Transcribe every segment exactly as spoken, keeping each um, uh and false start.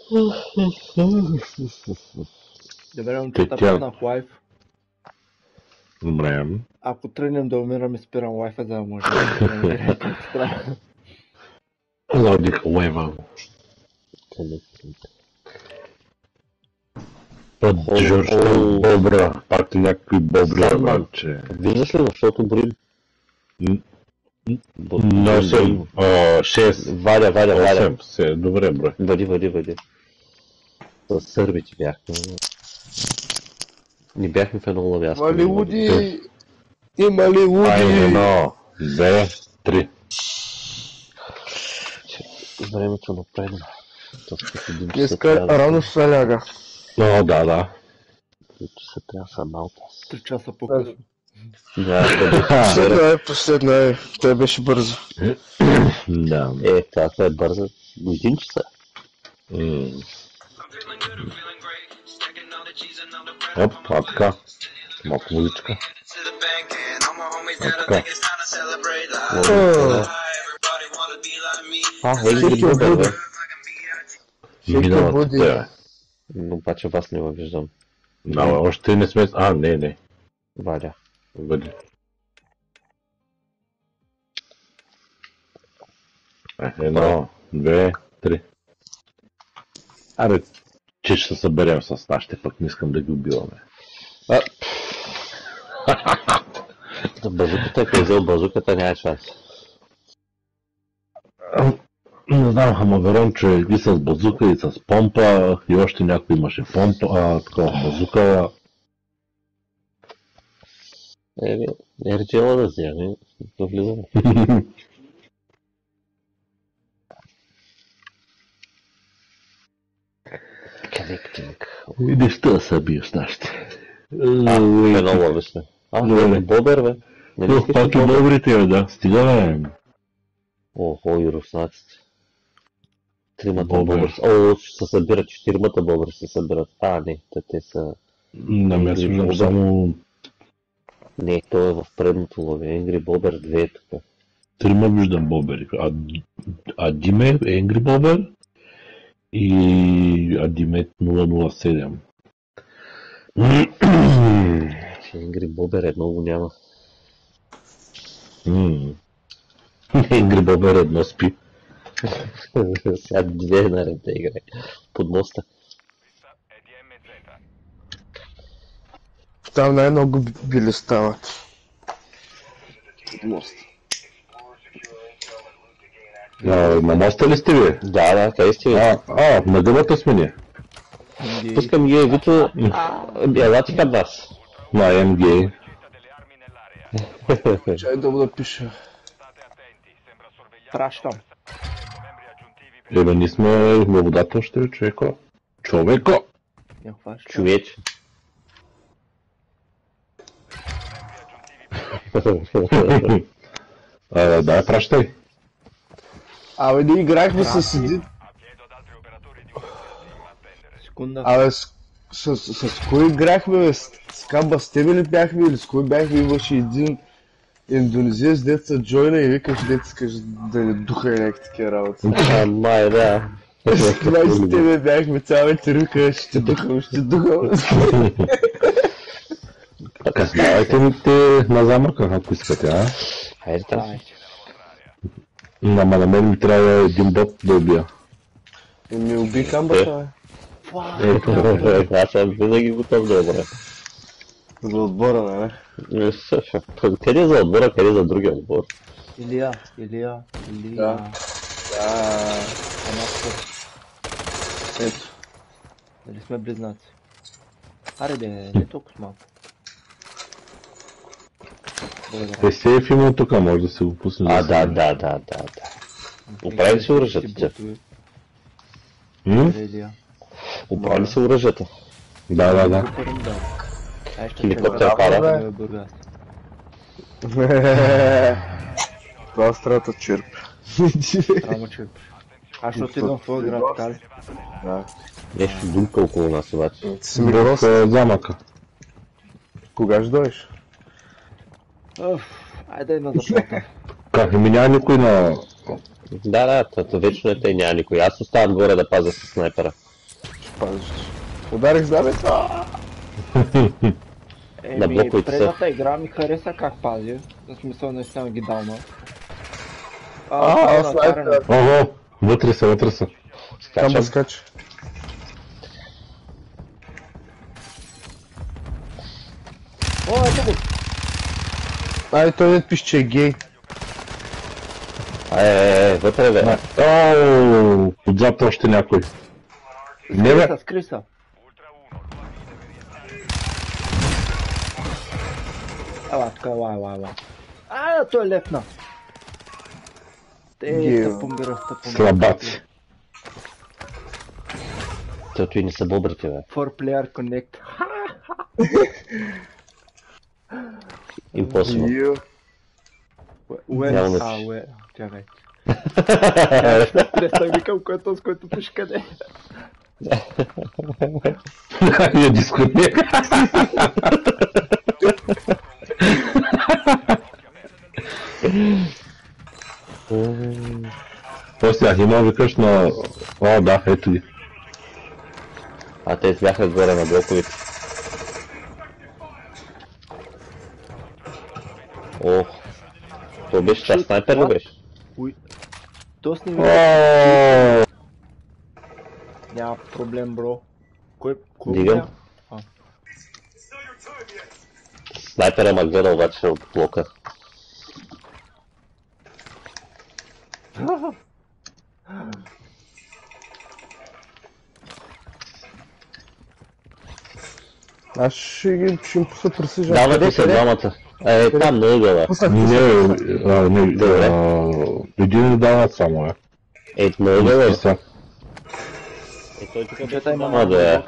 Добре, момчета, пуснах лайф. Добре. Ако тръгнем да умираме, спирам лайфа, за да може да намирате от страна. Лодих лева. Поджърща бобра. Пак някакви бобри, баче. Виждаш ли, защото броим? осем, шест. Валя, валя, валя. Добре, брой. Въди, въди, въди. С сърбите бяхме. Не бяхме в едно лавяско. Има ли луди? Има ли луди? Ай, едно, две, три. Времето напредна. Днеска рано се ляга. О, да, да. Се трябва са малко. Три часа по-късно. Последна е, последна е. Той беше бързо. Да. Е, това е бързо. Един часа. Оп, а така. Малко музичка. А така. А, Енгри Бобер, бе. Миналата те. Но обаче вас не го виждам. Да, още не сме... А, не, не. Валя. Бъде. Едно, две, три. Абе, че ще се съберем с нашите, пък не искам да ги убиваме. А. За базуката, ако е взел базуката, няма шанс. Не знам, ама верон, че и с базука, и с помпа, и още някой имаше помпа, а, такова базука. Еми, ерджела да вземе, да влизаме. Колектинг. Иди ще да се биеш нашите. А, едно ловиш ли? А, не, Бобер, бе. Ох, пак и бобрите, бе, да. Стига, бе. Охо, и руснаците. Тримата бобър. О, ще се събират, четиримата бобър се събират. А, не, те, те са... На мен съм само... Не, той е в предното лови. Енгри Бобер две е тук. Трима виждам бобери. А, а Диме е Енгри Бобер и Адимет нула нула седем. Енгри Бобер едно го няма. Енгри Бобер едно спи. Сега две наред да играе. Под моста. Там най-много били стават. Под моста. На моста ли сте ви? Да, да, къде сте ви? А, а, на гъбата сме ни. Пускам ги, Вито, елати към нас. На М Г. Чай да да пиша. Пращам. Ебе, ние сме във водата още, човеко. Човеко! Човече. А, да, пращай. Абе, ние играхме с един... Секунда. Абе, с, с, с, с кой играхме, бе? С, с Камба с тебе ли бяхме или с кой бяхме? Имаше един индонезиец, дет са джойна и викаш, дет искаш да не духа и някакви такива работи. А, май, да. С това и с тебе бяхме, цяла ти рука, ще духам, ще духам. Давайте ми те на замърка, ако искате, а? Хайде там. Ама на мен ми трябва един бот да убия. И ми уби Камбата, бе. Ето. Аз съм винаги готов да обра. За отбора, не? Къде е за отбора, къде е за другия отбор? Илия, Илия, Илия. Да. Да. Ето. Дали сме близнаци? Аре бе, не толкова малко. Е, сейф има тук, може да се го пусне. А, да, да, да, да, да. Оправи се оръжията. Оправи се оръжията. Да, да, да. Хеликоптер пара. Това страта черп. Само черп. Аз ще отидам в твоя град, така ли? Да. Нещо думка около нас обаче. В замъка. Кога ще дойдеш? Айде има заплата. Как, ми няма никой на... Да, да, тато вечно е тъй, няма никой. Аз оставам горе да пазя с снайпера. пазиш. Ударих знамето. На Еми, блоковете са. предната игра ми хареса как пази. В смисъл наистина ги дална. А, това е аз снайпер. натарено. Ого, вътре са, вътре са. Камба Скачам. скача. О, ето го! Ай, той не пише, че е гей. Е, е, е, вътре бе. Ооо, отзад още някой. Не бе, Скри са, скри са. Ела, тук, ела, ела, ела. А, той е лепна. Те, Гео. стъпомира, стъпомира. слабаци. Тото и не са бобрите бе. For player connect. Impossible. Ю. Уе, Няма а, начин. уе, чакай. Преста викам, което с което пише къде. Я дискотека. После има викаш на... О, да, ето ги. А те бяха горе на блоковете. Ох. То беше, това снайпер ли беше? Уй. То с ними О, няма проблем, бро. Кой, кой Дигам. няма? Снайпера ма гледа обаче от блока. Аз ще ги ще им пусна пресижа. Давате се двамата. Е, там на ъгъла. Пуснах, не, пуснах. а, не, Добре. а, един дават само, е. Е, на ъгъла. Са. Е, той тук Чета беше има няма да е. бокс.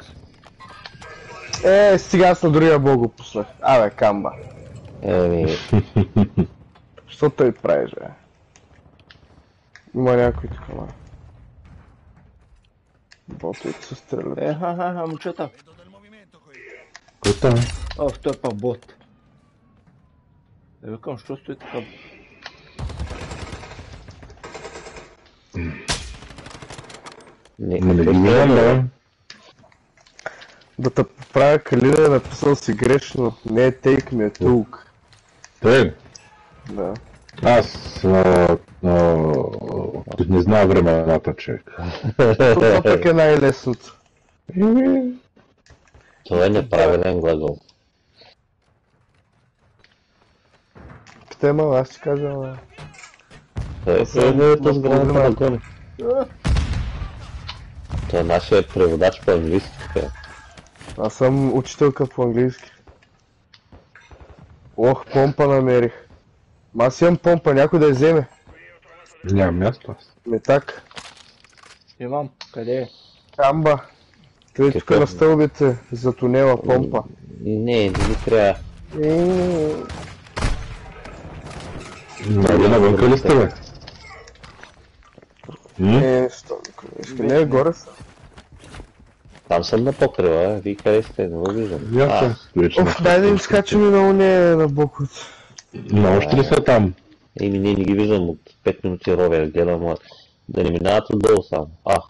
Е, стига аз на другия бог го пуснах. Абе, камба. Еми, Що той правиш, бе? Има някой тук, ма. Ботовете се стрелят. Е, ха, ха, ха, момчета. Кой там? Ох, той е па бот. Е, викам, що стои така? не, Ма не какво ги става, виждам, бе? да. Да те поправя, Калина е написал си грешно. Не е тейк ми, е тулк. Те, Да. аз а, а, не знам времената, човек. Това пък е най-лесното. Еми, Това е неправилен глагол. Тема, аз ти кажа, ама. Той е неговата сградата на гони. Това е нашия преводач по английски. така. Аз съм учителка по английски. Ох, помпа намерих. Ма аз имам помпа, някой да я вземе. нямам място аз. Не так. Имам. Къде е? Камба. Къде тук Какво? на стълбите за тунела помпа. Не, не ми трябва. Е, Нали навънка ли сте, бе? М? е, що иска. Не е горе са. Там съм на покрива, а? Вие къде сте? Не го виждам. Я съм. А, Вече Оф, дай да им скачаме на уния на боковете. на още ли са там? еми, не, не ги виждам от пет минути ровер, гледам, а да не минават отдолу само. А,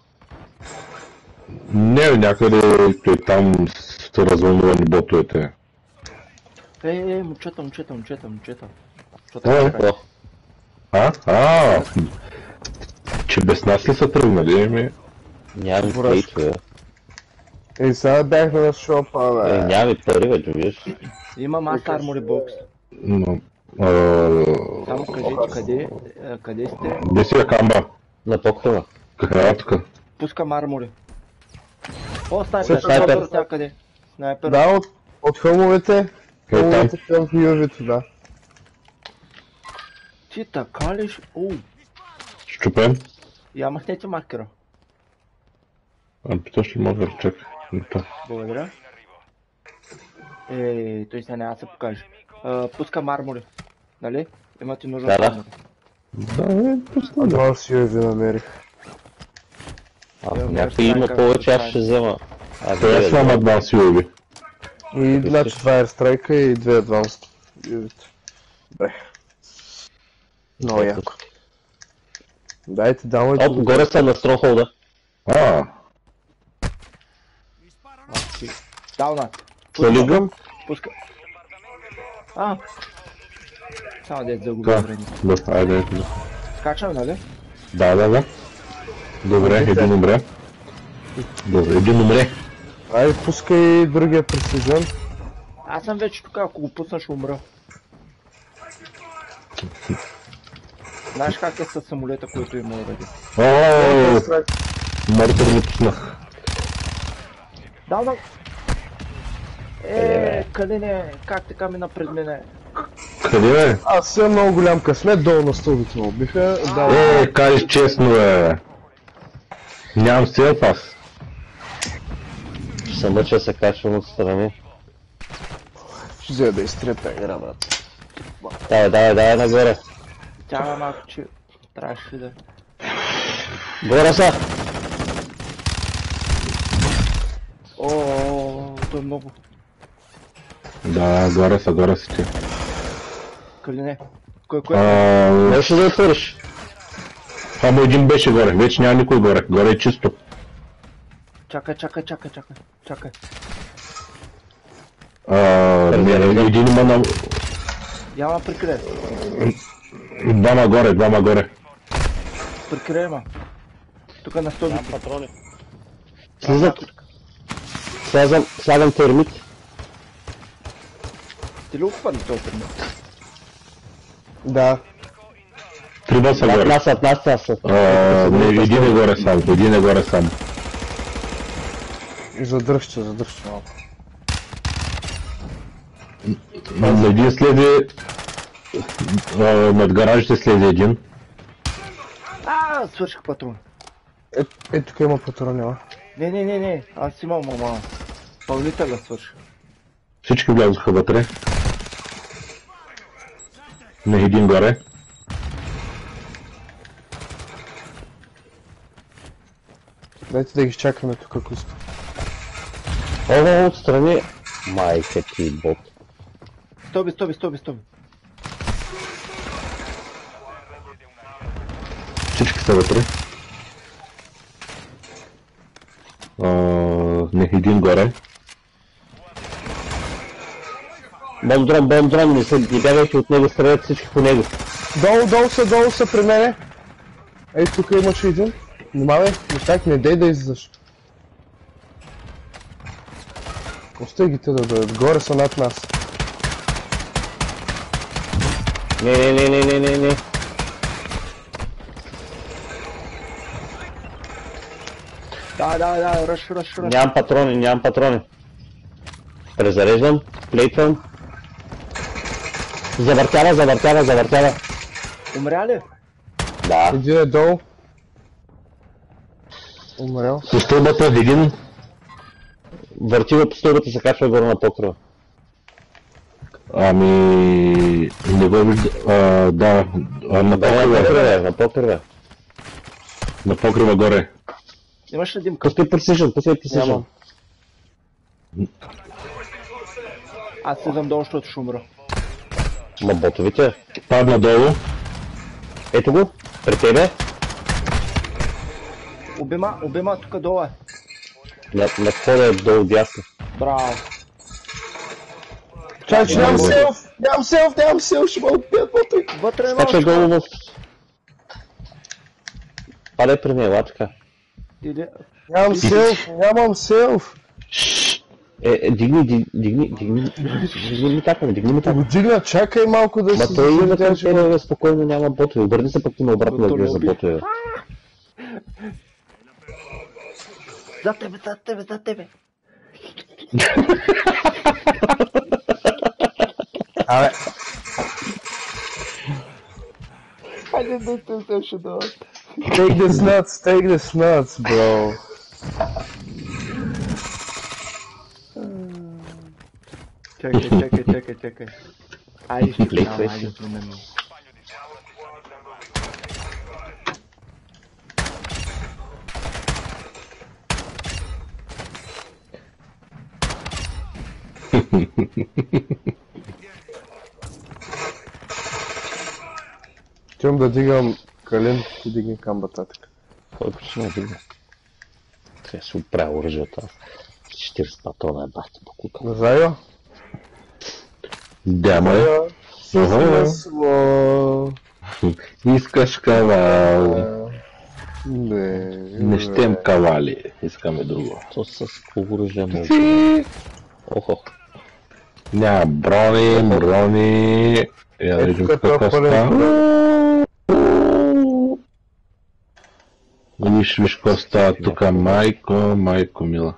Не, някъде той там са развълнувани ботовете. Е, е, момчета, момчета, момчета, момчета. Що Е, така чакай? о, А? А, че без нас ли са тръгнали, еми? нямам Добре. плейтове. Е, сега бяхме на шопа, Е, бе. нямам и пари, бе, виж. Имам аз армори бокс. Но, а, Само кажете къде, е, къде сте. Де си я камба? На покрива. Каква тук? Пускам армори. О, снайпер, Снайпер. снайпер от някъде. Снайпер. Да, от, от хълмовете. Е, там. Хълмовете към южето, да. Ти така ли? ще- Оу, Щупен? я махнете маркера. А, то ще мога да чакай. Да. Благодаря. Е, той сега няма да се покаже. А, пускам армори. Нали? Имате нужда Да, от да. армори. Да, е, пусна да. Адванс ю ей ви намерих. Ако Е, някой има Airstrike, повече, аз Airstrike. ще взема. Аз Той е гледам. слам адванс ю ей ви. И значи това е Airstrike и две адванс ю ей ви-та. Добре. Много Ето. яко. Дайте, давайте. Оп, горе са на стронхолда. А, Даунат. Полигъм? Пуска. А. Само дет загуби Да, време. да, айде. Да, Скачам, нали? да, да. да. Добре, един умре. Добре, един умре. Ай, пускай другия пресижен. Аз съм вече тук, ако го пусна, ще умра. Знаеш как е с самолета, който има ради? Ооо, Мартир ми пуснах. Даунат! Е, Калине, как така мина пред мене? Къде е? Аз съм много голям късмет, долу на стълбите ме убиха. Да, Е, кажеш честно, е. Нямам селф аз. Ще се мъча да се качвам отстрани. ще взема да изтрепя игра, брат. Давай, давай, давай нагоре. Тяга малко, че трябваше ли да... Горе са! О, той е много. Да, горе са, горе са ти. Калине. Кой, кой? А, Можеш ли да отвориш? само един беше горе, вече няма никой горе, горе е чисто. Чакай, чакай, чакай, чакай, чакай. А, не, един има на... Яма прикрие. Двама горе, двама горе. Прикрие, ма. Тук на стълбите. Патрони. Слизам. Слязам, слагам термит. Ти ли обхвали този термит? Да. Трима са Над горе. нас, над нас, нас. А, не, един е горе сам, един е горе сам. Задръжте, задръжте малко. Един следи... а, над гаражите следи един. А, свърших патрон. Е, е тук има патрони, а? Не, не, не, не, аз имам мама. Пълнителя свърших. Всички влязоха вътре. Не, един горе. Дайте да ги чакаме тук, ако иска. О, отстрани. Майка ти, бот. Стоби, стоби, стоби, стоби. Всички са вътре. А, не, един горе. Бомб-дрон, бомб-дрон, не се не бягайте от него, стрелят всички по него. Долу, долу са, долу са при мене. Ей, тук имаше един. Внимавай, не чак, не дей да излизаш. Остай ги те да дойдат, горе са над нас. Не, не, не, не, не, не, не. Да, да, да, ръш, ръш, ръш. Нямам патрони, нямам патрони. Презареждам, плейтвам. Завъртява, завъртява, завъртява. Умря ли? Да. Един е долу. Умрял. По стълбата един. Върти го по стълбата, се качва горе на покрива. Ами... не го вижда... А, да, а, на Да, на покрива. покрива, на покрива. На покрива горе. Имаш ли димка? Пускай пресижен, пускай пресижен. Нямам. Аз слизам долу, защото ще умра. Ма ботовите. Падна долу. Ето го, при тебе. Обима, обима, тук долу е. На, на входа е долу дясно. Браво. Чай, че нямам селф! Нямам селф, нямам селф, ще ме убият вътре. Вътре е Скачай малко. долу в... Падай при нея, лачка. Иде. Нямам селф, нямам селф. Е, е, дигни, дигни, дигни, дигни, дигни ми така, дигни ми Да го така. дигна, чакай малко да Ма се той има задържи. към тебе, бе, спокойно няма ботове. Обърни се пък ти на обратно да гледаш за ботове. За тебе, за тебе, за тебе. Абе, Хайде, да те се ще да. take this nuts, take this nuts, bro. Чакай, чакай, чакай, чакай. Айде ще Лейт знам, беше. айде променно. Тям да дигам Калин, ти дигни камбата така. Кой причина дигна? Трябва да си оправя оръжията. четирийсет патрона е бахти покука. Зайо? Дяма. Зайо? С Ага. масло. Искаш кавал. Не. Не щем кавали. Искаме друго. То с оръжие може. Охо. Няма брони, брони. Я да видим Ето какво като става. пълен. Виж, виж какво става тук. Майко, майко мила.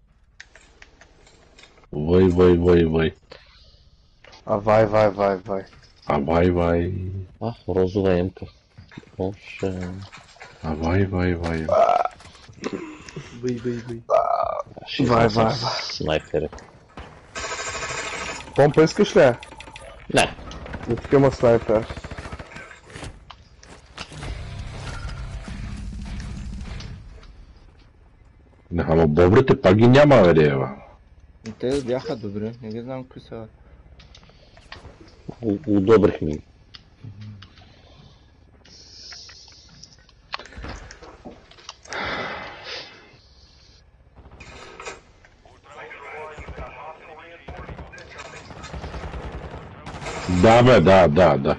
Вой, вой, вой, вой. А вай, вай, вай, вай. А вай, вай. А, розова емка. Може... А вай, вай, вай. Бъй, бъй, бъй. Ще Вай, изляза вай, с вай. Снайпери. Помпа искаш ли? Не. Не тук има снайпер. Не, ама бобрите пак ги няма, бе, дева. И те бяха добри, не ги знам какви са. У- Удобрихме ги. Да, бе, да, да, да.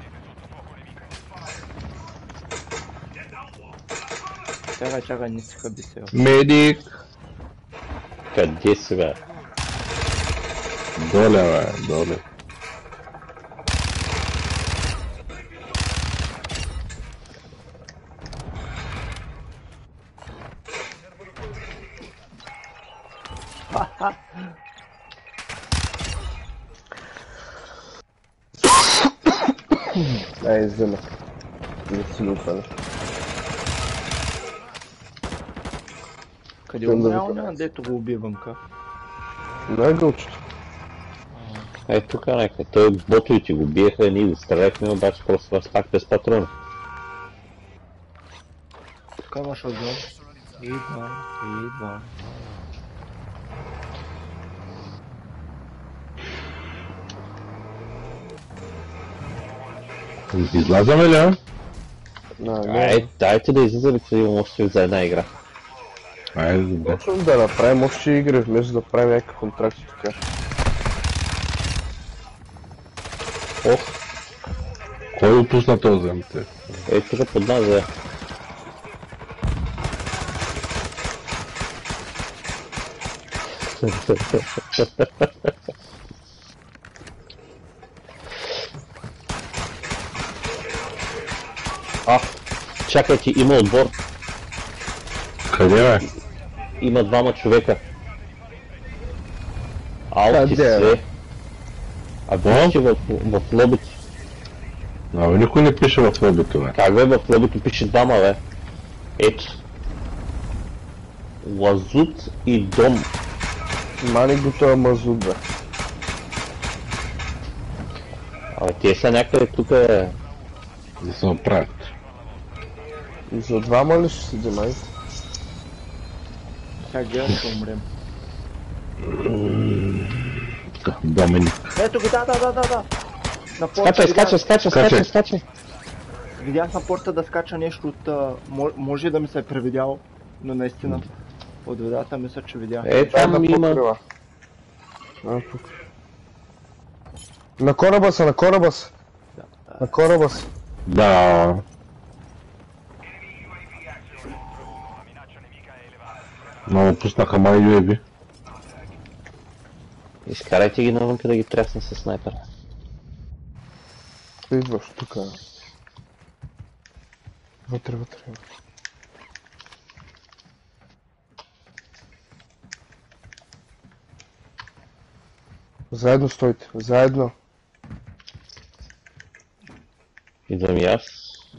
Чакай, чакай, не си хаби се. Медик. Къде си, бе? Доле, бе, доле. Ай, взема. Не си лупа. Къде Искам да умря ви- оня, дето го уби вънка? Най-гълчето. Ей, тук някъде. Той ботовите го биеха, ние го стреляхме, обаче просто вас пак без патрона. Тук имаш огън. Идва, идва. Излязаме ли, а? Да, не. Ай, дайте да излизаме, че имам още за една игра. Айде, да. Точно да направим още игри, вместо да правим някакви контракти така. Ох, Кой опусна този земте? ей, тук под нас е. А, чакайте, има отбор. Къде, бе? Има двама човека. Алти Къде, бе? се. А вижте в, в лобито. Абе, никой не пише в лобито, бе. Как бе, в лобито пише двама, бе. Ето. Лазут и Дом. Мани го това мазут, бе. Абе, те са някъде тук. Е... Да се оправят. И за двама ли ще седи, май? Сега гледам, ще умрем. Така, Доминик. Ето ги, да, да, да, да, да. На порта Скачай, видях- скачай, скачай, Скачай. скачай, скачай. Видях на порта да скача нещо от... а, мо- Може да ми се е превидяло, но наистина. От водата мисля, че видях. Е, Дай там да има. покрива. А, тук. На кораба са, на кораба са. На кораба са. Да. Много пуснаха май ю ей ви. Изкарайте ги навънка да ги трясна с снайпера. Ти идваш тук. Вътре, вътре. Заедно стойте, заедно. Идвам и аз.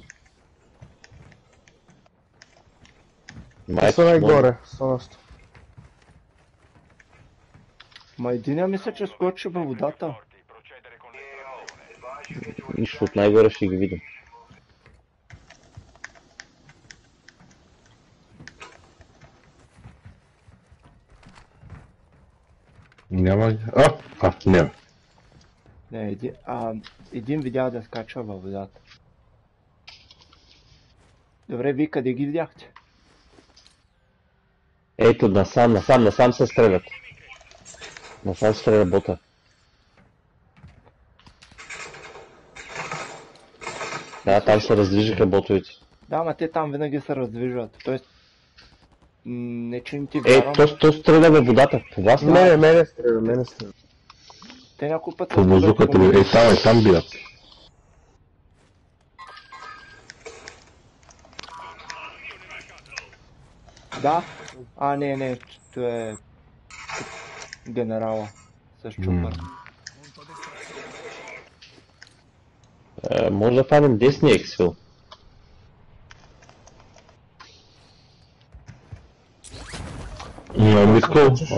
Те са най-горе, са нас. Ма единия мисля, че скочи във водата. Нищо от най-горе ще ги видим. Няма. А, а, не. Не, един, а, един видя да скача във водата. Добре, вие къде ги видяхте? Ето, насам, насам, насам се стрелят. Насам стреля бота. Да, там се раздвижиха ботовете. Да, ма те там винаги се раздвижват. Тоест, м, не че не ти Е, вярвам. то, то стреля във водата. По вас ли? Мене, мене стреля, мене стреля. Те някой път По музуката ли? Е, там, е, там бият. Да? А, не, не, то е генерала с чупър. Е, може да фанем десния ексфил. На Митко,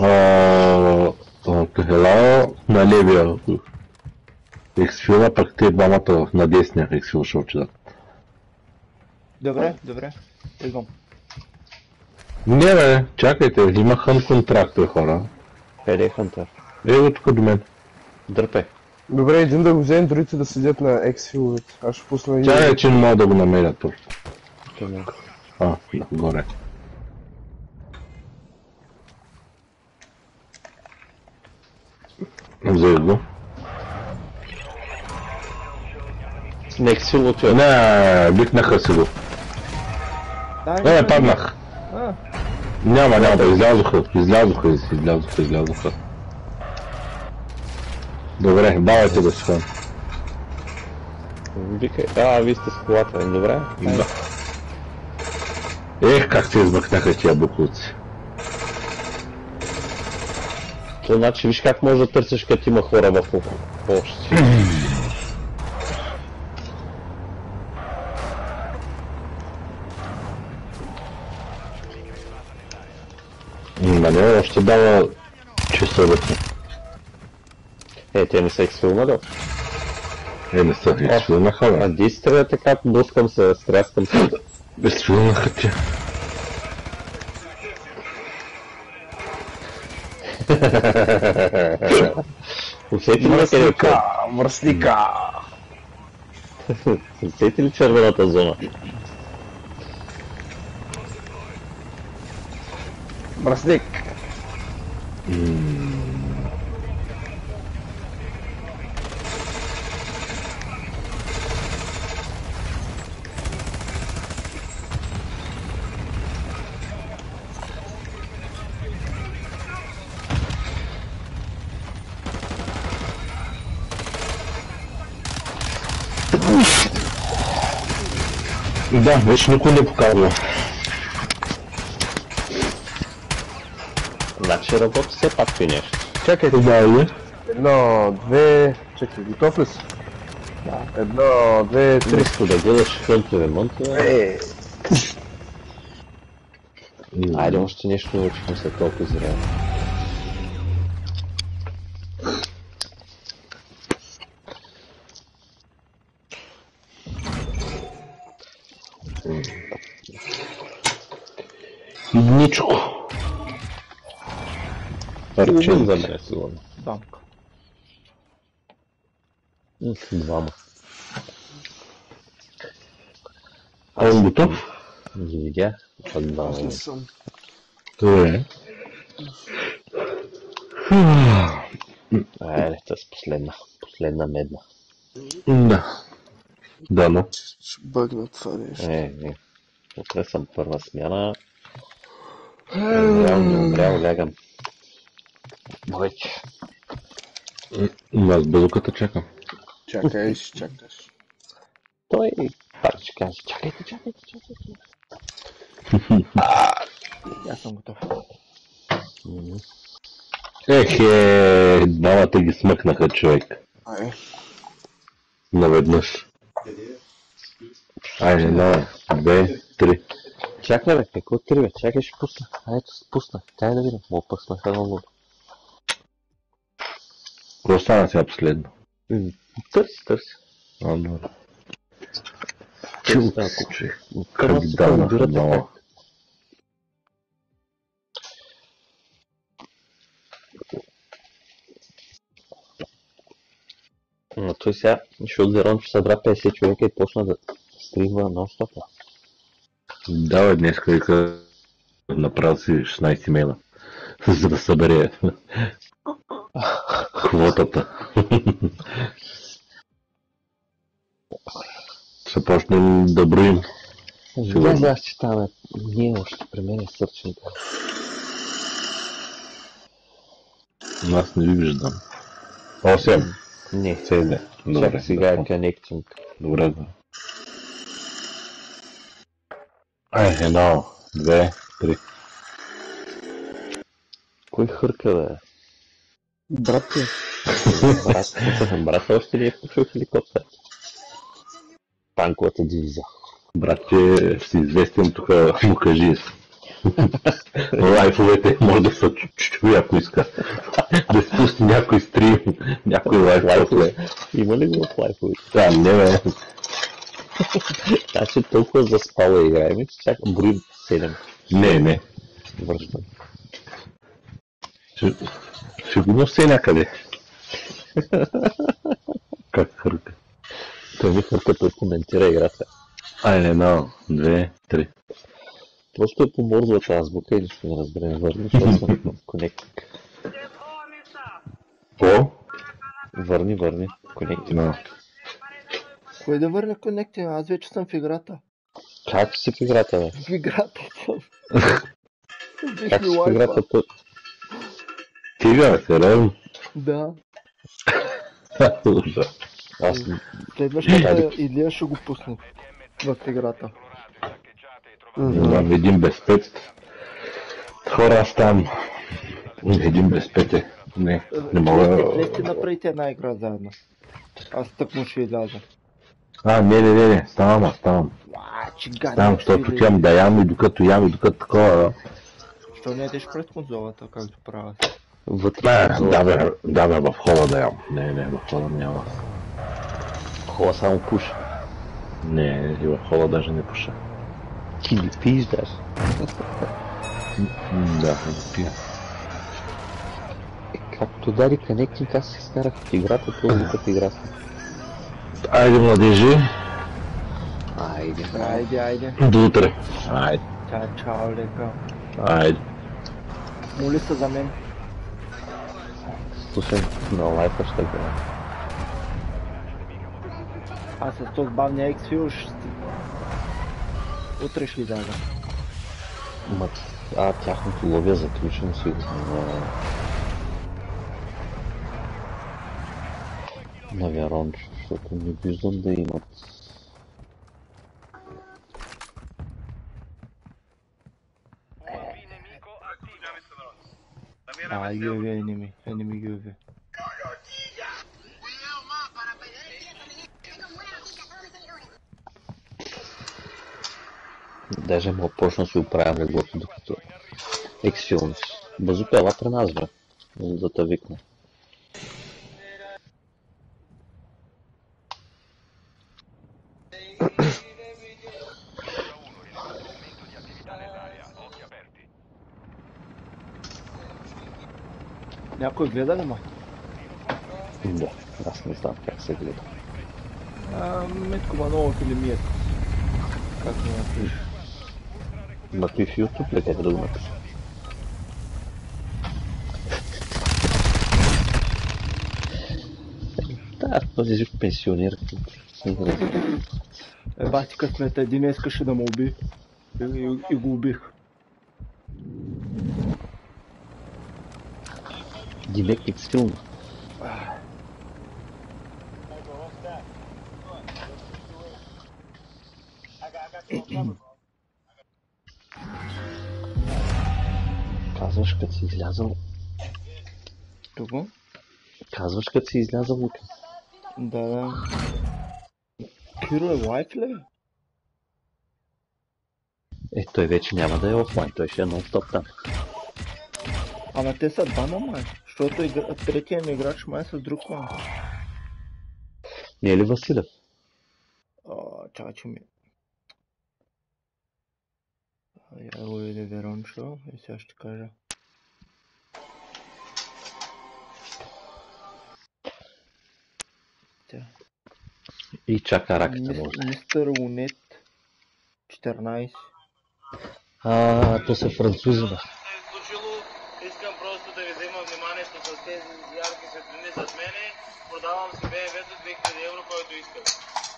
Кахелао на левия ексфила, пък те двамата на десния ексфил ще отидат. Добре, добре. Идвам. Не бе, чакайте, има хън контракт, бе, хора. Къде е Хантер? Е, го тук до мен. Дърпе. Добре, един да го вземем, другите да седят на ексфиловете. Аз ще пусна и... Тя е, че не мога да го намерят тук. Къде? А, да, горе. Взех го. На ексфил отива. Не, викнаха си го. Дай, Е, паднах. А, Няма, няма, да излязоха, излязоха, излязоха, излязоха. Добре, давайте да си хан. Викай. А, вие сте с колата, е добре? Да. Ех, как се измъкнаха тия буклуци. То значи виж как може да търсиш като има хора в общи. Ма не, още дава часовете. Е, те не са ексфилмали. Е, не са, изфилнаха, А бе. ди стреля така, блъскам се, стряскам се. Изфилнаха тя. Усети ли къде отива? Мръсника, мръсника. Усети ли червената зона? Мръсник. Да, вече никой не показва. Значи работи все пак ти нещо. Чакайте, Да, или? едно, две... Чакай, готов ли си? Да. Едно, две, три. Вместо да гледаш хънтове, мънтове. Е, Айде още нещо научихме след толкова зря. Ничко. Един за Парченци. мен сигурно. дамка. М, Двама. Аз готов? Ги видя. Пак двама. аз не съм. Добре. Айде, тъс последна. Последна медна. Да. Да, но. Ще бъгна това нещо. Е, е. Утре съм първа смяна. Умрял, не умрял, лягам. Бойче. Аз базуката чакам. Чакай, ще чакаш. Той пак ще каже, чакайте, чакайте, чакайте. Аз съм готов. М, Ех е, двамата ги смъкнаха, човек. Ай, Наведнъж. Айде, давай. Две, три. Чакай бе, какво три бе, чакай ще пусна. Айде, спусна. Дай да видим. Мога пък сме много. Какво стана сега последно? М, Търси, търси. А, добре. Търси, Чилт, ако- човек. Първо Как се дава разбирате много. как. Но той сега, защото Зерон ще събра петдесет човека и почна да стригва нон-стопа. Давай днес, вика, направи си шестнайсет имейла, за да събере Квотата. Ще почнем да броим. Влезе, аз че там е. Не, още при мен е сърченка. Аз не ви виждам. осем. Не, седем. Добре. чакай сега е connecting. Добре, да. Ай, едно, две, три. Кой хърка, бе? Брат ти. Брат, брат още не е пушил хеликоптер. Танковата дивизия. Братче, си известен тук, му кажи. Лайфовете може да са чу, ако иска. Да спусти някой стрим, някой лайф. Лайфове. Има ли го в лайфовете? Да, не бе. Значи толкова заспала играем, че чака броим седем. Не, не. Връщам. Ще, ще го носи някъде. Как хърка? Той ми хърка, той коментира играта. Айде, едно, две, три. Просто е по морзовата азбука и нищо не разберем. Върни, защото съм конектик. По? Върни, върни. Конектик. No. Кой да върне конекти? Аз вече съм в играта. Как си в играта, бе? В играта съм. Виж Как ми си в лайфа. играта? То... Тига, бе, сериозно. Да. Аз Следващата Илия ще го пусне в играта. Имам един без пет. Хора, аз там. Един без пет е. Не, не мога. Влезте направите една игра заедно. Аз тъкмо ще изляза. А, не, не, не, не, ставам, аз ставам. Уаа, че гади. Ставам, защото отивам да ям и докато ям и докато такова. Що не едеш пред конзолата, както правя? вътре. Да, да, бе, да, бе, в хола да ям. Не, не, в хола няма. Хола само пуша. Не, и в хола даже не пуша. Ти не пиеш даже. М, Да, не пия. Е, както дари конектинг, аз се скарах в играта, този път игра съм. Айде, младежи. Айде. Айде, айде. До утре. Айде, Чао, чао, лека. айде. Моли се за мен. Слушай, на лайфа ще гледам. Аз с този бавния X-Fuel ще... Утре ще изляза. Ма, а тяхното ловя заключено сигурно на... на Вярончо, защото не виждам да имат. Ah, U A V enemy, enemy U A V. Даже мога почна да си оправям леглото, докато X-Films. Базука, ела при нас, бе, за да те викна. Някой гледа ли ма? Да, аз не знам как се гледа. А, Метко Манолов или Мият? Как ми напише? Ма ти в YouTube ли как да го напиша? Да, този жив пенсионер. Е, бати късмета, един искаше да му уби. И, и, и го убих. Димек X-Film. Казваш, като си излязъл. Какво? Казваш, като си излязъл, Лука. Да, да. Киро е лайф ли? Е, той вече няма да е офлайн, той ще е нон-стоп там. Ама те са двама май, защото игра... третия ми играч май е с друг клан. Не е ли Василев? О, чакай, че ми... Я го иде Верончо и сега ще кажа. Тя. И чака раката, Мис- може. Мистер Унет четиринайсет. А, то са французи, бе. се е случило, искам просто да ви взема вниманието с тези ярки светлини зад мене, продавам си Б М В-то две хиляди евро, който искаш.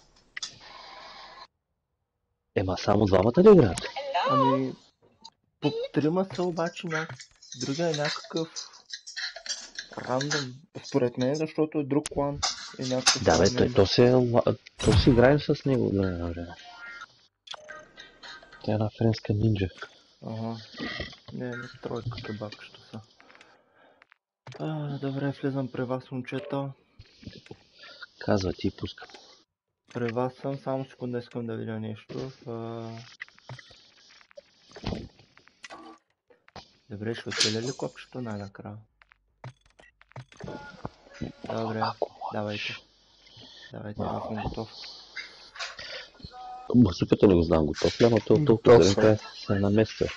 Ема само двамата ли играят? Ами, по трима са обаче ня... другия е някакъв рандъм. Според мен, защото е друг клан и някакъв Да, бе, той, то се е... ла- То си играем с него от време на време. Тя е една френска нинджа. Ага. Не, не, тройка кебаб ще са. А, добре, влизам при вас, момчета. Казва ти, пускам. При вас съм, само секунда искам да видя нещо. А... Добре, ще оцеля ли копчето най-накрая? Добре, давайте. Давайте, аз съм готов. Базуката не го знам готов ли, ама то толкова Готов да съм. трябва да се наместя.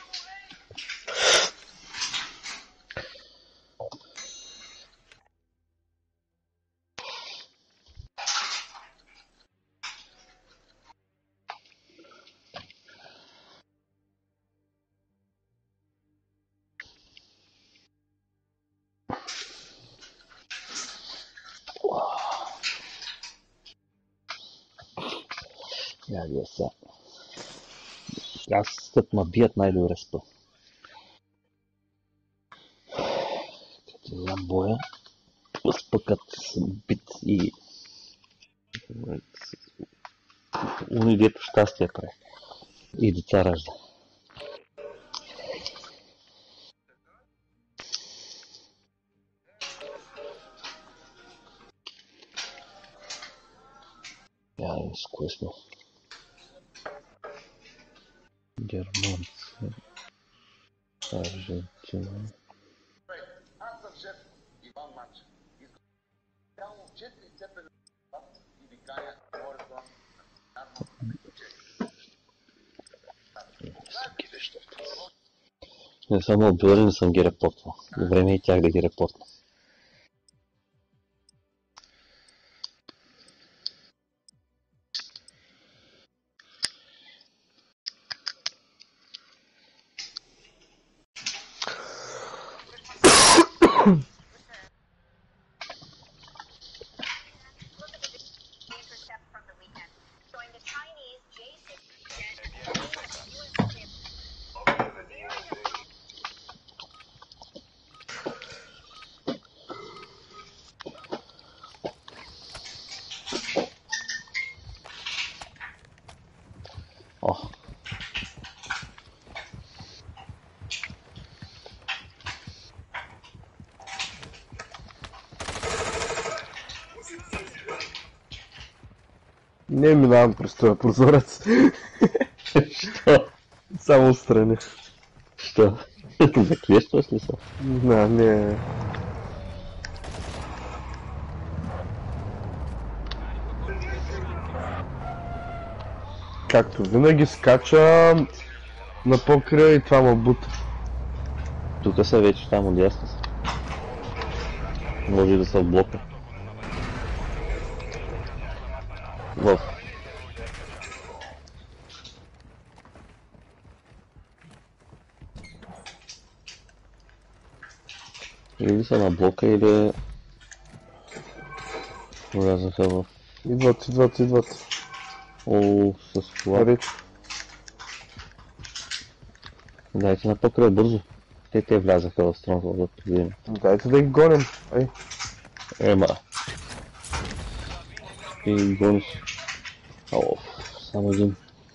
Я вие сега. Аз като ма бият най-добре спа. Като ям боя, спъкат бит и... Уни дето щастие прави. И деца ражда. Я е скучно. Германци. Аржентина. Аз съм шеф Иван Манчев. Изготвям четири цепени и ви каня в морето на Не съм отбил, не съм ги репортвал. Време и тях да ги репортна. О, Не минавам през този прозорец. що? Само отстрани. Що? Заклещваш ли се? Не, не. Както винаги скача на покрай и това ма бута. Тук са вече там отдясно са. Може и да са в блока. В. Или са на блока, или влязаха в... Идват, идват, идват. О, с това. Реч. Дайте на покрай бързо. Те те влязаха в Стронгхолд да предвидим. Дайте да ги гоним. Ай. Ема. И гониш. О, само един.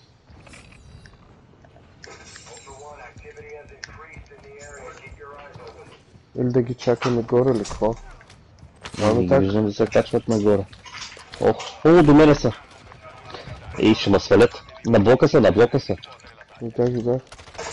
Или да ги чакаме горе или какво? Ами Ами так. виждам да се качват нагоре. Ох, о, до мене са. Ей, ще ма свалят. На блока са, на блока са. И как ги бях?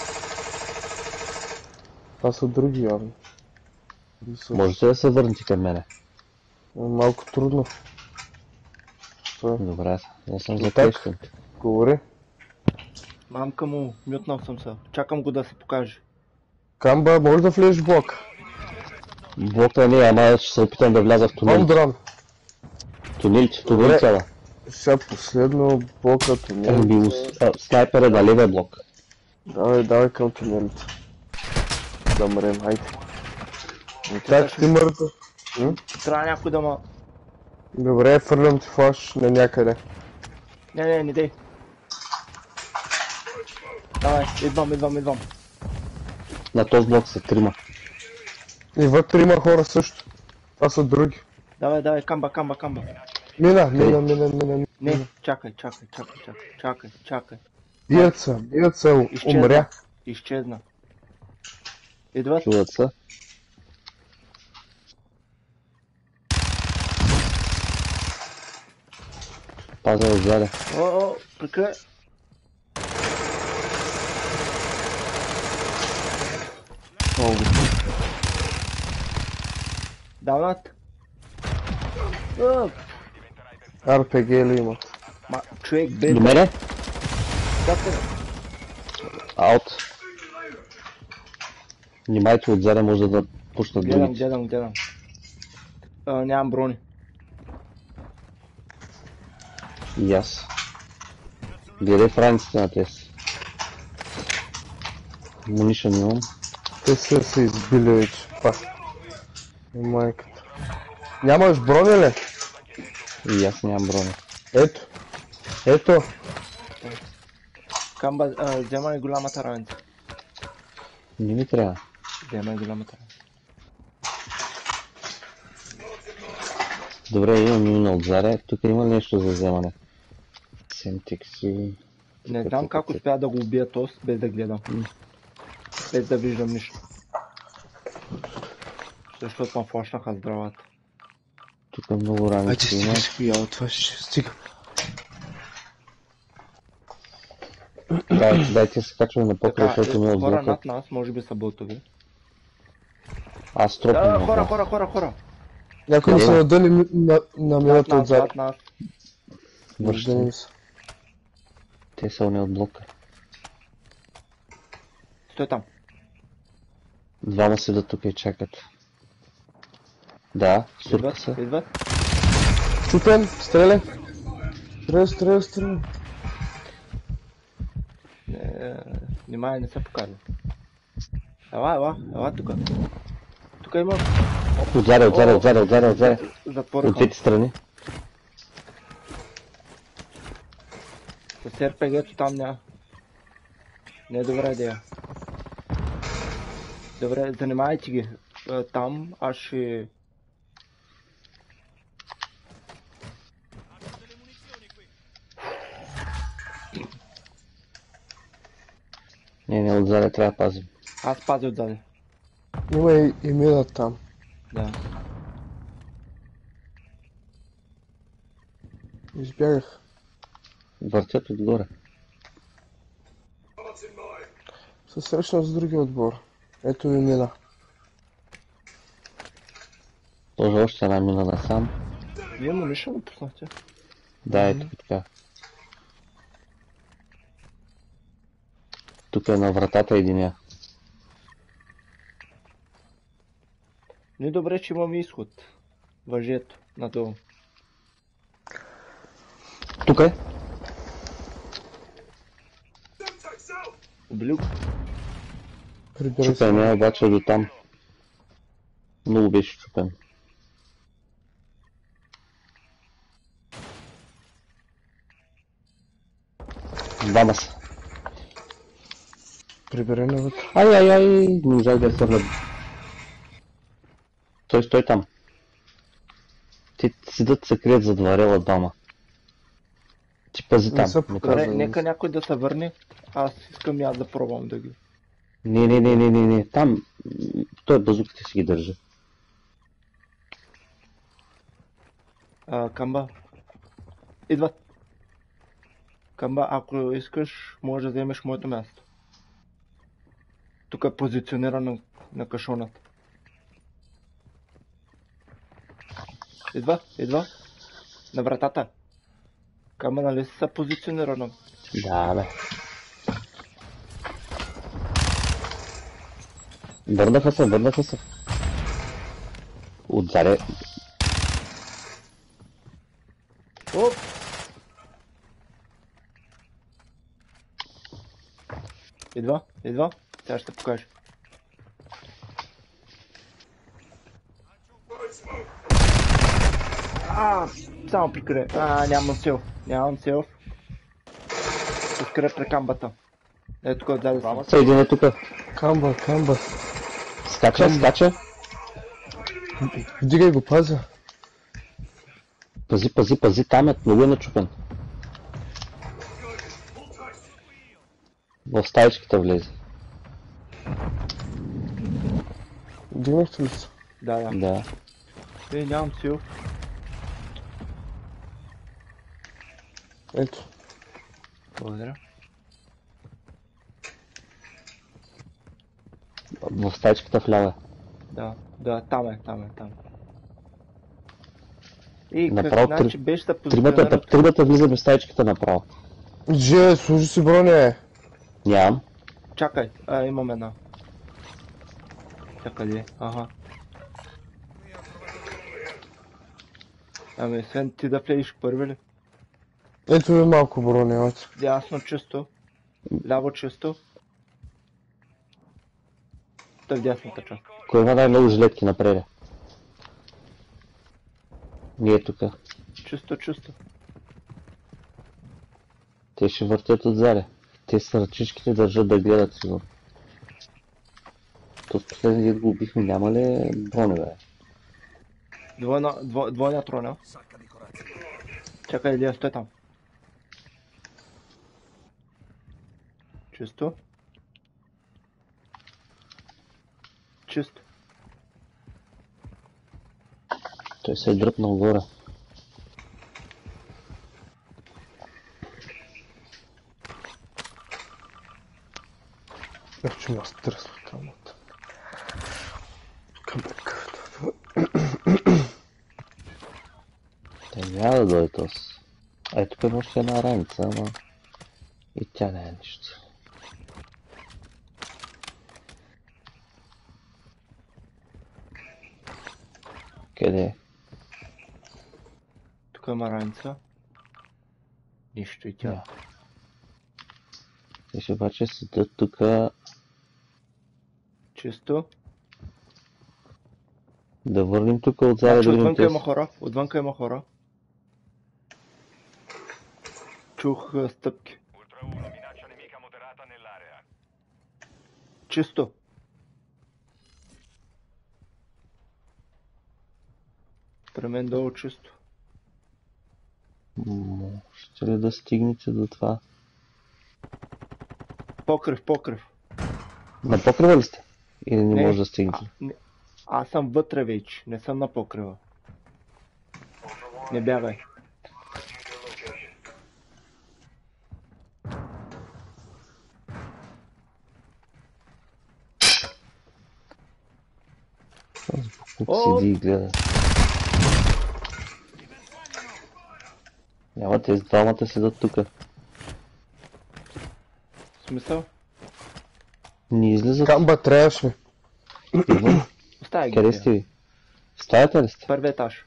Това са други явно. Кои са? Можете да се върнете към мене. Е, малко трудно. Що е? Добре, аз съм И заклещен. Говори. Мамка му, мютнал съм се. Чакам го да се покаже. Камба, може да влезеш в блок? Блока не, ама ще се опитам да вляза в Он тунел. дрон. Тунелите, Добре. тунел цяла. Сега последно блока Ами, тунелите. ус- а, снайпер е на левия блок. Давай, давай към тунелите. Да мрем, хайде. Как ти мърда? Трябва някой да ма... Добре, фърлям ти флаш на някъде. Не, не, не дей. Давай, идвам, идвам, идвам. На този блок са трима. И вътре има хора също. Това са други. Давай, давай, камба, камба, камба. Мина, мина, мина, мина, мина. Не, чакай, чакай, чакай, чакай, чакай, чакай. Бият са, бият са, Изчезна. умря. Изчезна. Идват. Чуват се. Паза отзаде. О, о, прекъ... Много. Давнат. О, ар пи джи ли имат? ма, човек, бе, До мене? чакай. Аут. Внимайте отзаде, може да пуснат Гледам, другите. гледам, гледам. А, нямам брони. И аз. Гледай в раниците на тези. Мунишън имам. Те са се избили вече. Па. И майката. Нямаш броня ли? И аз нямам броня. Ето. Ето. Камба, а, вземай голямата раница. Не ми трябва. Вземай голямата раница. Добре, имам именно отзаде. Тук има ли нещо за вземане? Сентекси... Не знам как успя да го убия тост, без да гледам. Без да виждам нищо. Защото ме флашнаха здравата. Тук е много Айде раници има. стига, стига, я отваш, стига. Дай, дайте се качваме на покрив, Така, защото ми е е, хора отблокът. над нас, може би са ботови. Аз А, тропвам. хора, хора, хора, хора! Някой Къде? са надъни на, на Над мината нас, отзад. над нас. Върши. Надъни са. Те са уни от блока. Стой там. Двама седат тук и чакат. Да, сурка Идват, са. идват. Чупен, стреляй. Стреляй, стреляй, стреляй. Не, внимай, не се показва. Ела, ела, ела тука. Тука има... Отзаде, отзаде, отзаде, отзаде, отзаде. От Затвориха. двете страни. С ер пи джи-то там няма. Не е добра идея. Добре, занимайте ги. А, там аз ще... Не, не, отзаде трябва да пазим. Аз пазя отзаде. Има и, и мина там. Да. Избягах. Въртят отгоре. Се срещна с другия отбор. Ето ми мина. Тоже още една мина насам. Вие му нищо не пуснахте. Да, ето така. Тук е на вратата единия. Не добре, че имаме изход. Въжето, надолу. Тук е. Убили го. Прибирай се. Чупен е, обаче до там. Много беше чупен. Двама са. Прибирай навътре. Ай, ай, ай, не можах да я сърна. Той стой там. Те седат се крият зад варела двама. Ти пази Не там. са Не Добре, казвай. показали. нека някой да се върне. Аз искам и аз да пробвам да ги. Не, не, не, не, не, не. Там. Той базуките си ги държи. А, Камба. Идват. Камба, ако искаш, може да вземеш моето място. Тук е позиционирано на кашоната. Идва, идва. На вратата. Камба, нали си са позиционирано? Да, бе. Върнаха се, върнаха се. Отзаде. Оп! Идва, идва. Сега ще покажа. А, само прикъде. А, нямам сил. Нямам сил. Изкъде камбата. Ето тук отзади съм. Са един е тука. Камба, камба. Скача, Камба. скача. Вдигай го, пазя. Пази, пази, пази, там е, много е начупен. В стаичката влезе. Вдигнахте ли се? Да, да. Да. Е, нямам сил. Ето. Благодаря. В стаичката вляво. Да, да, там е, там е, там е. И Направо как, три- значи беше да Тримата, позиционират... тримата влизаме в стаичката направо. Же, служи си броня. Нямам. Чакай, а, имам една. Чакай ли? Ага. Ами, Свен, ти да влезеш първи ли? Ето ви малко броня, ето. Дясно чисто. Ляво чисто. Та в дясната част. Кой има най-много жилетки напред? Ние тука. Чисто, чисто. Те ще въртят отзади. Те с ръчичките държат да гледат сигурно. То с последния дед го убихме, няма ли броня, бе? Двойна, дво, двойна трона. Чакай, Илия, стой там. Чисто. Чисто. Той се е дръпнал горе. Ето, че ме стресва камата. Камерката. Те няма да дойде този. Ай, тук има още една раница, ама... И тя не е нищо. Къде е? Тук има раница. Нищо и тя. Да. Те ще обаче седят тука Чисто. да върнем тук отзади Значи да видим отвънка има те. хора. Отвънка има хора. Чух а, стъпки. Чисто. При мен долу чисто. Ще ли да стигнете до това? Покрив, покрив. На покрива ли сте? Или не, Не. може да стигнете? А, не, аз съм вътре вече, не съм на покрива. Не бягай. Тук О! седи и гледа. Няма, тези двамата седат тука. В смисъл? Не излизат. Камба трябваш ми. Идвам. Оставя ги. Къде тия. сте ви? В стаята ли сте? Първи етаж.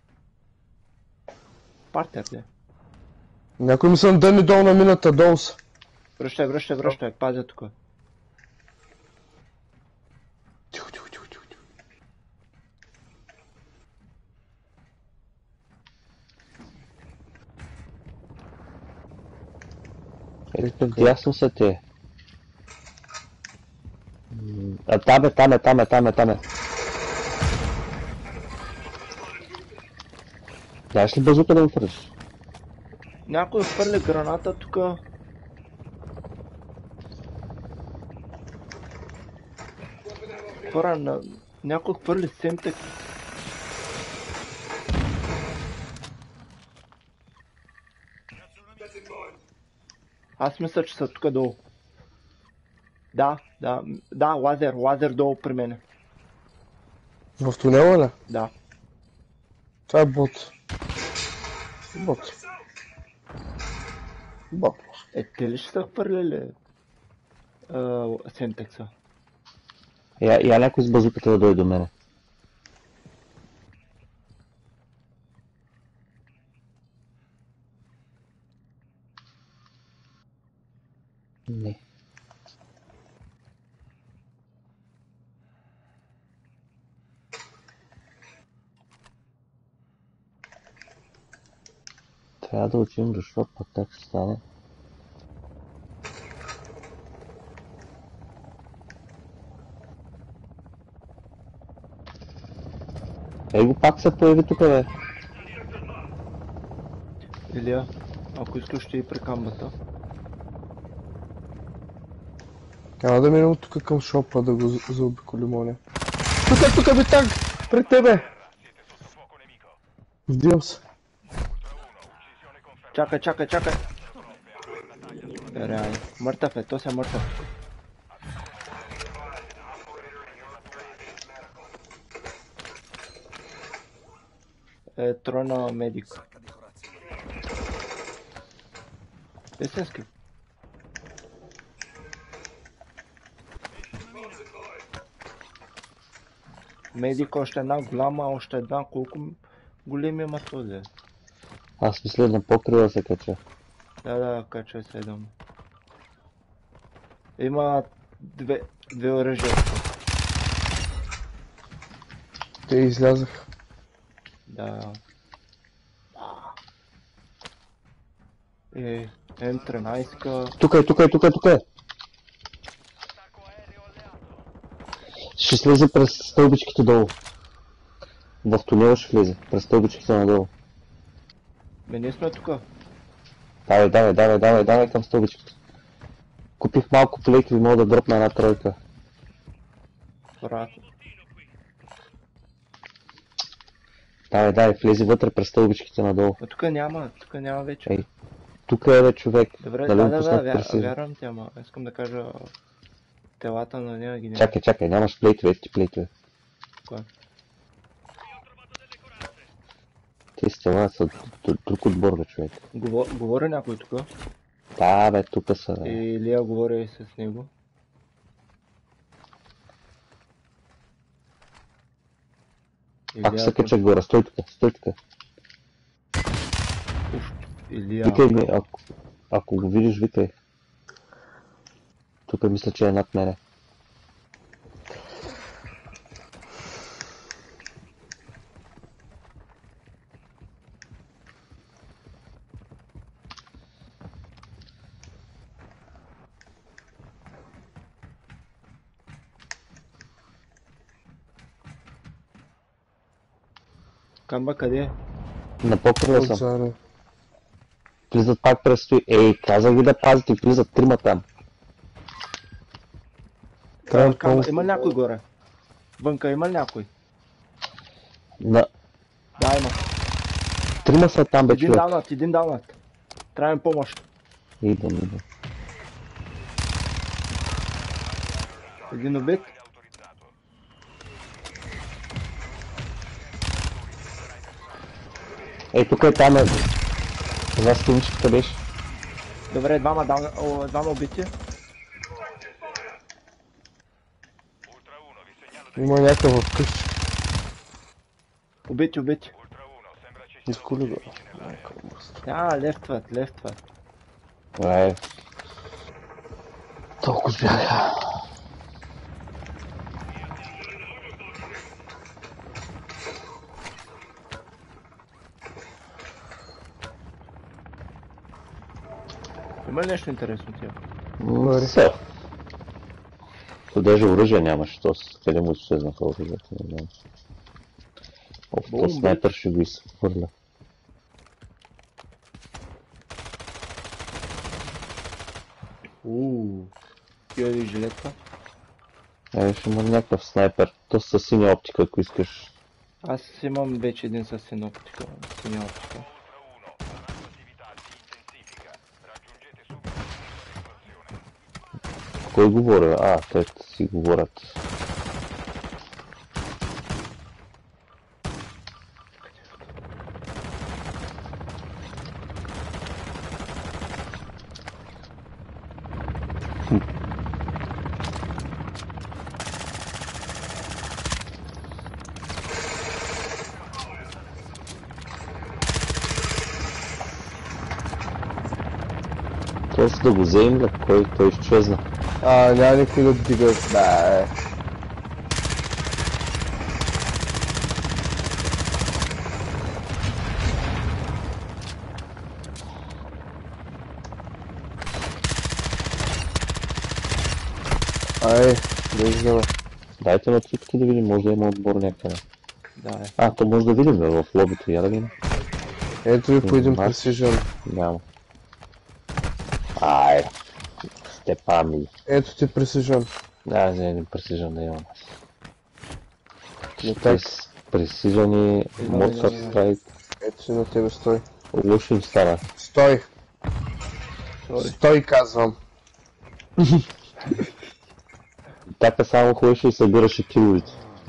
Партер ли? Някой ми съм дъни долу на мината, долу са. Връщай, връщай, връщай. Пазя тук. Тихо, тихо, тихо, тихо. тихо. Ето тук дясно са те. М, А там е, там е, там е, там е, там е. Знаеш ли базука да му фършиш? Някой хвърли граната тук. Хора, на... някой хвърли семтек. Аз мисля, че са тук долу. Да, да, да, лазер, лазер долу при мене. В тунела ли? Да. Това е бот. Бот. Бот. Е, те ли ще са хвърлили а, семтекса? Я, я някой с базуката да дойде до мене. Не. Трябва да отидем до шоп, пък как ще стане? Ей го пак се появи тук, бе. Илия, ако искаш ще и при камбата. Няма да минем тук към шопа да го заобиколим, моля. Тука, тука бе танк! Пред тебе! Вдивам се. Чакай, чакай, чакай! Реально. Мъртъв е, то се мъртъв. Е, тройна медик. Истински. Медик още една голяма, още една, колко големи има този. Аз мисля на покрива се кача. Да, да, кача се едно. Има две, две оръжия. Те излязах. Да. Е, М тринайсет. Тук е, тук е, тук е, тук е. Ще слезе през стълбичките долу. В тунела ще влезе, през стълбичките надолу. Ме ние сме тука. Давай, давай, давай, давай, давай към стълбичките. Купих малко плейки и мога да дропна една тройка. Брат. Давай, давай, влези вътре през стълбичките надолу. А тука няма, тука няма вече. Ей, тук е бе човек. Добре, Дали да, му да, да, пуснат вя, през- вярвам ти, ама искам да кажа телата на нея ги няма. Чакай, чакай, нямаш плейтове, ти плейтове. Кой? Ти с това са д- друг отбор, бе, човек. Говор, говори някой тука? Да, бе, тук са, бе. И Илия говори с него. Пак се кача горе, стой тук, стой тук. Уф, Илия. Викай ми, ако, ако го видиш, викай. Тук мисля, че е над мене. Камба къде е? На покрива съм. Отзаре. Влизат пак през стои. Ей, казах ви да пазите, влизат трима там. Трябва Камба, помощ. има ли някой горе? Вънка има ли някой? На... Да, има. Трима са там, бе, Един човек. даунат, един даунат. Трябва помощ. Идвам, идвам. Един убит. Ей, тук е там, е. За столичката беше. Добре, двама даун, о, двама убити. Има някакъв в къщи. Убити, убити. Изколи го. А, лефтват, лефтват. Е. Толкова бяха. Има ли нещо интересно тя? Все. То даже оръжие нямаш, то с къде му изчезнаха оръжията, не знам. Оф, Бум, то бум. снайпер ще го изхвърля. Ууу. Тя ли жилетка? Е, ще има някакъв снайпер. То с синя оптика, ако искаш. Аз имам вече един със син оптика. Синя оптика. Кой говори? А, те си говорят. Тоест да го вземем ли? Кой? Той изчезна. А, няма никой да дига. Да, е. Ай, да изгледа. Дайте на цветки да видим, може да има отбор някъде. Да, е. А, то може да видим бе, в лобито, я да видим. Ето ви по един Матч. пресижен. Няма. Ай, Степани. Ето ти пресижен. Да, за един пресижен да имам. Не так. Пресижени, Моцарт Страйк. Ето си на тебе стой. Лошо им стана. Стой. Сори. Стой казвам. Така само ходеше и събираше киловите.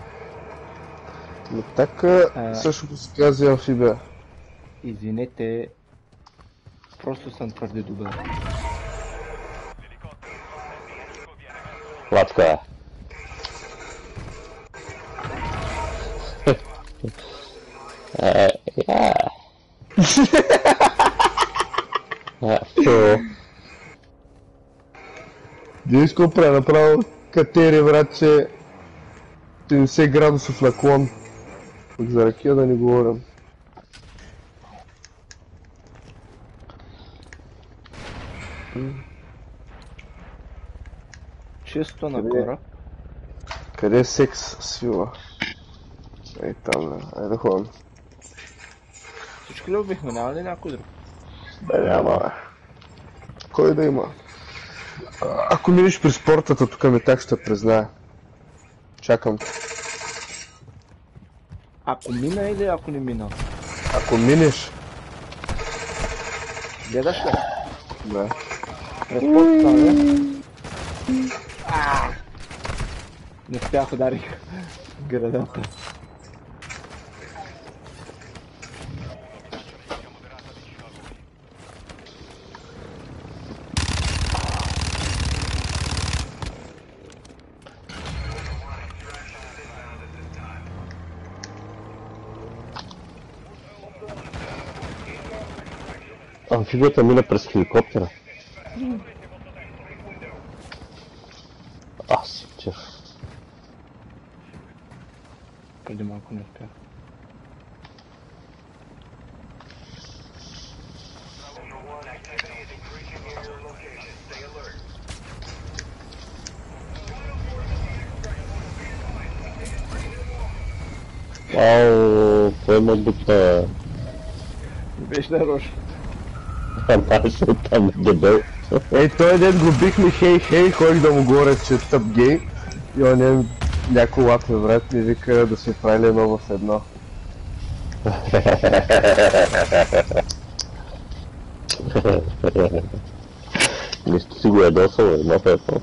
Но така А. също го си казва амфибия. Извинете, просто съм твърде добър. Лачка е. Е, я. Е, фу. Диско пренаправо катери, братче. деветдесет градусов наклон. Пък за ракия да не говорим. Чисто на Къде е? кора. Къде е секс свила? Ей там, бе. Айде ходим. Всички ли убихме? Няма ли някой друг? Бе, няма, бе. Кой да има? А, ако минеш при спортата, тук ми так ще призная. Чакам. Ако мина или ако не мина? Ако минеш, Гледаш ли? да. Разпорта, не? Не спях, ударих градата. Амфибията мина през хеликоптера. Аз, чеф. Преди малко не успях. Ау, кой ме бутна? Беше нарочно. Аз оттам дебел. Ей, той ден го бихме хей-хей, ходих да му говоря, че е тъп гей. И он е някой лап ме брат ми вика да сме правили едно в едно. Нищо си го ядосал, едно в едно.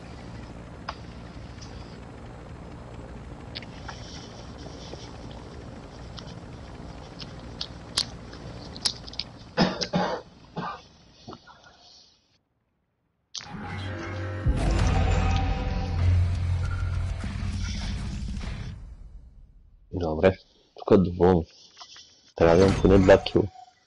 Добре, тук е доволно. Трябва да имам поне два кила.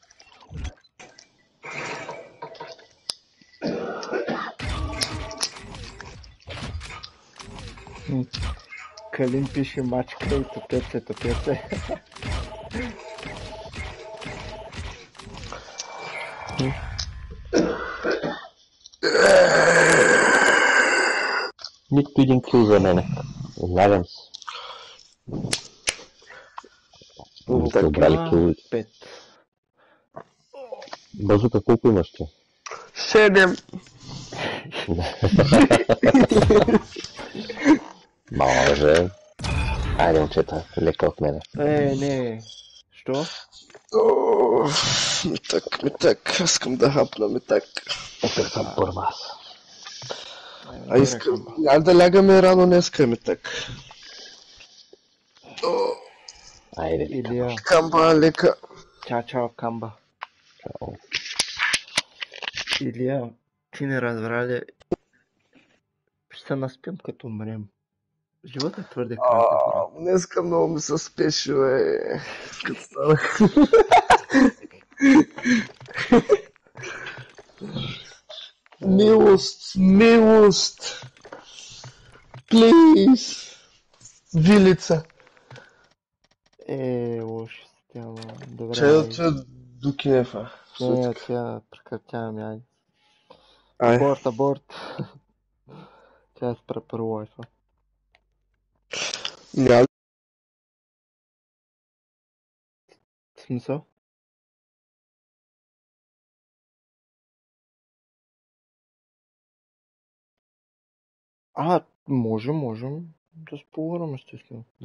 Калин пише мачка и топят се, топят се. Нито един кил за мене. Лягам се. Не сте обрали киловите. Пет. Базука колко имаш ти? Седем! Може. Айде, момчета, лека от мене. Е, не. Що? Ооо, метак, метак, искам да хапна метак. Ето съм първа аз. А искам, няма да лягаме рано днеска, метак. Айде, Илия. Камба, лека. Чао, чао, Камба. чао. Илия, ти не разбра ли? Ще се наспим като умрем. Живота е твърде кратък. Ааа, днеска много ми се спеши, бе. Като станах. Милост, милост. Плиз. Вилица. Е, лошо сте, ама. Добре. Чай да отида до кинефа. Не, сега прекратяваме, айде. Ай. Аборт, аборт. Тя е спре първо лайфа. Няма. В смисъл? А, може, можем да спорим, естествено.